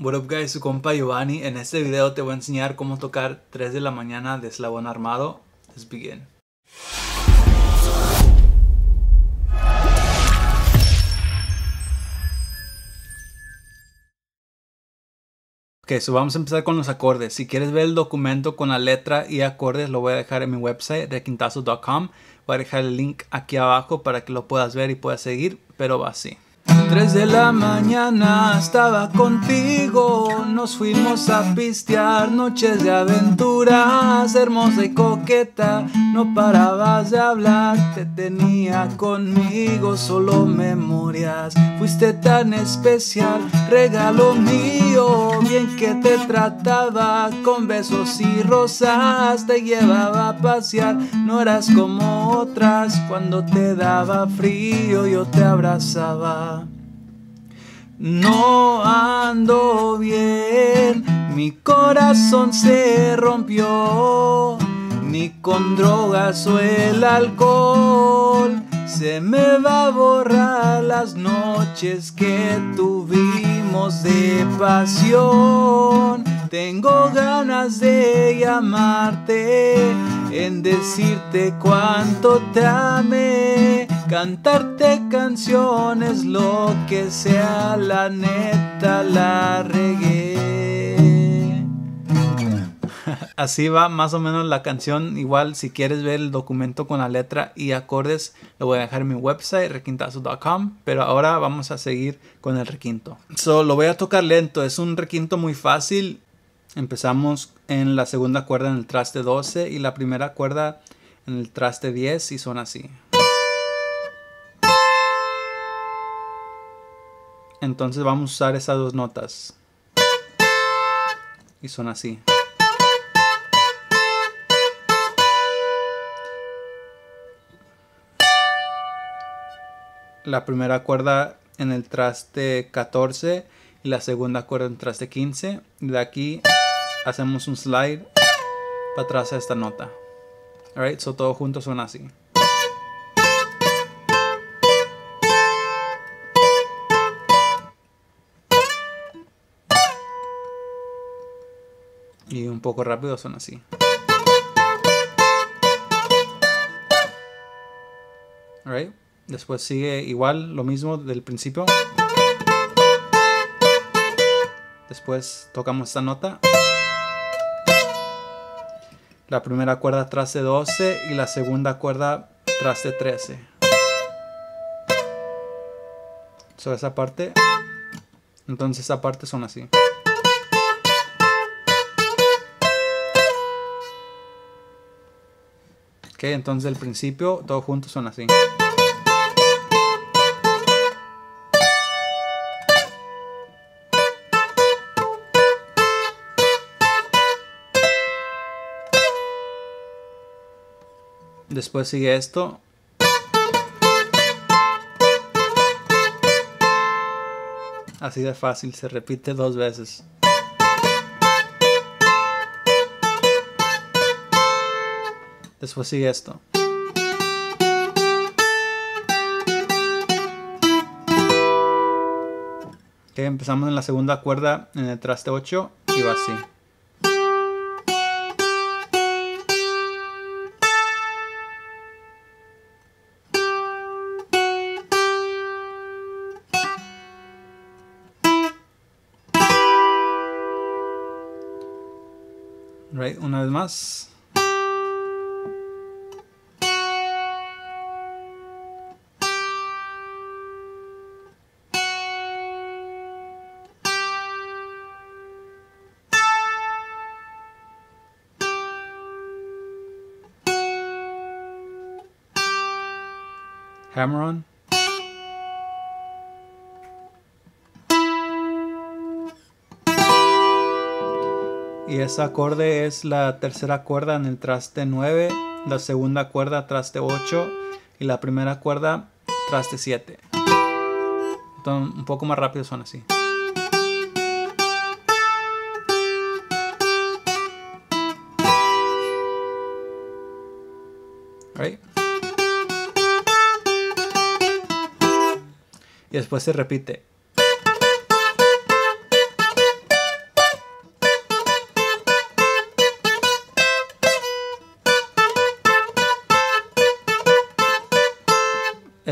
What up guys, su compa Giovanni. En este video te voy a enseñar cómo tocar 3 de la mañana de eslabón armado. Let's begin. Ok, so vamos a empezar con los acordes. Si quieres ver el documento con la letra y acordes, lo voy a dejar en mi website, requintazo.com. Voy a dejar el link aquí abajo para que lo puedas ver y puedas seguir, pero va así. 3 de la mañana estaba contigo, nos fuimos a pistear, noches de aventuras, hermosa y coqueta, no parabas de hablar, te tenía conmigo, solo memorias, fuiste tan especial, regalo mío, bien que te trataba, con besos y rosas, te llevaba a pasear, no eras como otras, cuando te daba frío yo te abrazaba. No ando bien, mi corazón se rompió, ni con drogas o el alcohol se me va a borrar las noches que tuvimos de pasión. Tengo ganas de llamarte, en decirte cuánto te amé, cantarte canciones, lo que sea, la neta la regué. Así va más o menos la canción. Igual si quieres ver el documento con la letra y acordes, lo voy a dejar en mi website requintazo.com. Pero ahora vamos a seguir con el requinto. Lo voy a tocar lento, es un requinto muy fácil. Empezamos en la segunda cuerda en el traste 12 y la primera cuerda en el traste 10 y son así. Entonces vamos a usar esas dos notas y son así. La primera cuerda en el traste 14 y la segunda cuerda en el traste 15. Y de aquí hacemos un slide para atrás a esta nota. Alright, so todos juntos son así. Y un poco rápido son así. Alright, después sigue igual lo mismo del principio. Después tocamos esta nota. La primera cuerda traste 12 y la segunda cuerda traste 13. So esa parte. Entonces esa parte son así. Ok, entonces el principio todos juntos son así. Después sigue esto. Así de fácil, se repite 2 veces. Después sigue esto. Ok, empezamos en la segunda cuerda en el traste 8 y va así. Right, una vez más. Hammer on. Y ese acorde es la tercera cuerda en el traste 9, la segunda cuerda traste 8 y la primera cuerda traste 7. Entonces, un poco más rápido son así. Right? Y después se repite.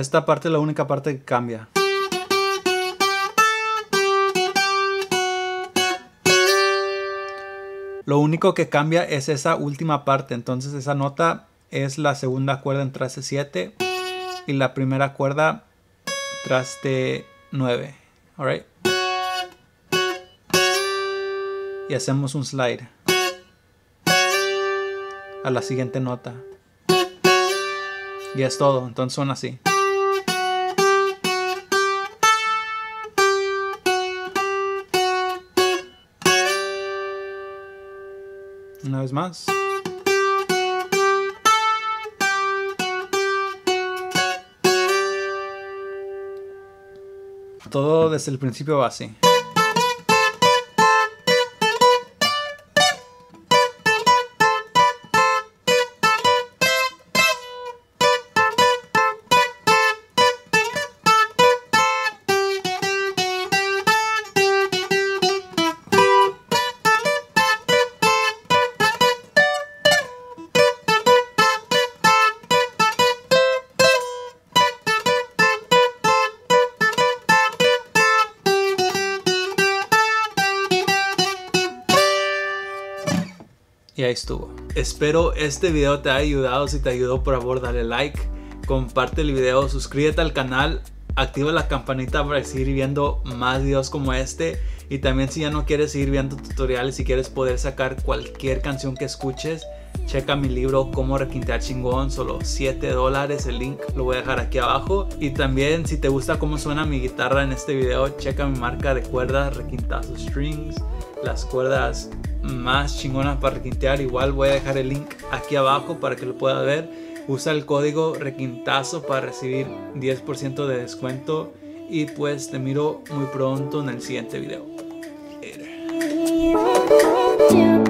Esta parte es la única parte que cambia. Lo único que cambia es esa última parte. Entonces esa nota es la segunda cuerda en traste 7 y la primera cuerda traste 9. Alright. Y hacemos un slide a la siguiente nota. Y es todo. Entonces son así. Una vez más. Todo desde el principio va así. Y ahí estuvo. Espero este video te haya ayudado. Si te ayudó, por favor dale like, comparte el video, suscríbete al canal, activa la campanita para seguir viendo más videos como este. Y también si ya no quieres seguir viendo tutoriales, si quieres poder sacar cualquier canción que escuches, checa mi libro Cómo Requintear Chingón, solo $7. El link lo voy a dejar aquí abajo. Y también si te gusta cómo suena mi guitarra en este video, checa mi marca de cuerdas Requintazo Strings, las cuerdas más chingonas para requintear. Igual voy a dejar el link aquí abajo para que lo puedas ver. Usa el código Requintazo para recibir 10% de descuento. Y pues te miro muy pronto en el siguiente video. Later.